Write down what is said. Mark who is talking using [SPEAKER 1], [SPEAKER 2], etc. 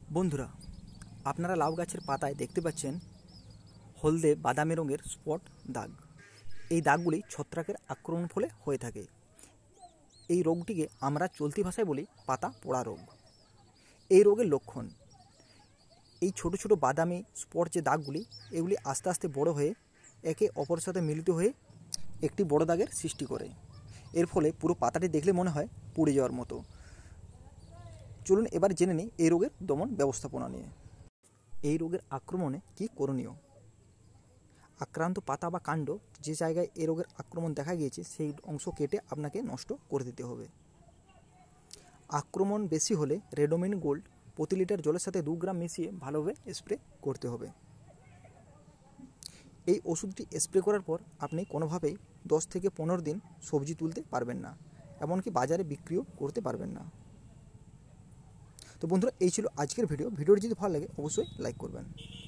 [SPEAKER 1] বন্ধুরা, আপনারা লাউ গাছের পাতায় দেখতে পাচ্ছেন হলদে বাদামি রঙের স্পট দাগ। এই দাগগুলি ছত্রাকের আক্রমণ ফলে হয়ে থাকে। এই রোগটিকে আমরা চলতি ভাষায় বলি পাতা পোড়া রোগ। এই রোগের লক্ষণ এই ছোট ছোট বাদামি স্পট যে দাগগুলি, এগুলি আস্তে আস্তে বড় হয়ে একে অপরের সাথে মিলিত হয়ে একটি বড় দাগের সৃষ্টি করে। এর ফলে পুরো পাতাটি দেখলে মনে হয় পুড়ে যাওয়ার মতো। চলুন এবার জেনে নিই এই রোগের দমন ব্যবস্থাপনা নিয়ে। এই রোগের আক্রমণে কী করণীয়? আক্রান্ত পাতা বা কাণ্ড যে জায়গায় এই রোগের আক্রমণ দেখা গিয়েছে সেই অংশ কেটে আপনাকে নষ্ট করে দিতে হবে। আক্রমণ বেশি হলে রেডোমিন গোল্ড প্রতি লিটার জলের সাথে 2 গ্রাম মিশিয়ে ভালোভাবে স্প্রে করতে হবে। এই ওষুধটি স্প্রে করার পর আপনি কোনোভাবেই 10 থেকে 15 দিন সবজি তুলতে পারবেন না, এমনকি বাজারে বিক্রিও করতে পারবেন না। তো বন্ধুরা, এই ছিল আজকের ভিডিওটি যদি ভালো লাগে অবশ্যই লাইক করবেন।